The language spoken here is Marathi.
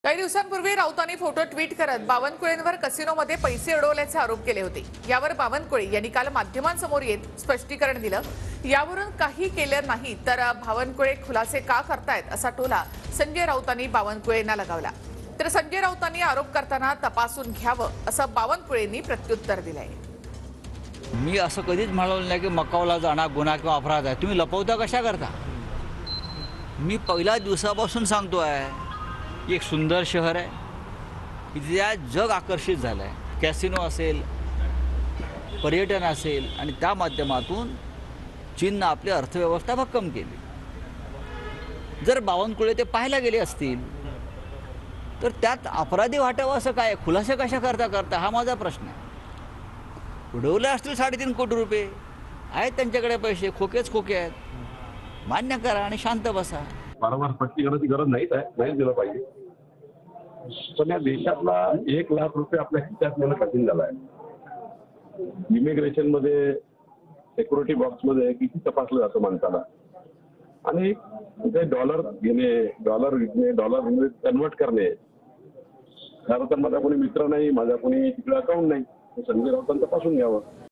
काही दिवसांपूर्वी राऊतांनी फोटो ट्विट करत बावनकुळेंवर कसिनोमध्ये पैसे उडवल्याचे आरोप केले होते। यावर बावनकुळे यांनी काल माध्यमांसमोर येत स्पष्टीकरण दिलं। यावरून काही केलं नाही तर बावनकुळे खुलासे का करतायत असा टोला संजय राऊतांनी बावनकुळेंना लगावला। तर संजय राऊतांनी आरोप करताना तपासून घ्यावं असं बावनकुळेंनी प्रत्युत्तर दिलंय। मी असं कधीच म्हणालो नाही की मकावला जाणं गुन्हा किंवा अपराध आहे। तुम्ही लपवता कशा करता? मी पहिल्या दिवसापासून सांगतोय की एक सुंदर शहर आहे, इथे जग आकर्षित झालं आहे। कॅसिनो असेल, पर्यटन असेल आणि त्या माध्यमातून चीननं आपली अर्थव्यवस्था भक्कम केली। जर बावनकुळे ते पाहायला गेले असतील तर त्यात अपराधी वाटावं असं काय? खुलासे कशा करता हा माझा प्रश्न आहे। उडवले असतील 3.5 कोटी रुपये, आहेत त्यांच्याकडे पैसे, खोकेच खोके आहेत। मान्य करा आणि शांत बसा। वारंवार स्पष्टीकरणाची गरज नाही दिलं पाहिजे। पण या देशातला 1 लाख रुपये आपल्या खिशात नेणं कठीण झालं आहे। इमिग्रेशनमध्ये सिक्युरिटी बॉक्समध्ये किती तपासलं जातं माणसाला, आणि ते डॉलर घेणे, डॉलर विकणे, डॉलर कन्वर्ट करणे। खरं तर माझा कोणी मित्र नाही, माझा कोणी तिकडे अकाउंट नाही। संजय राऊतांनी तपासून घ्यावं।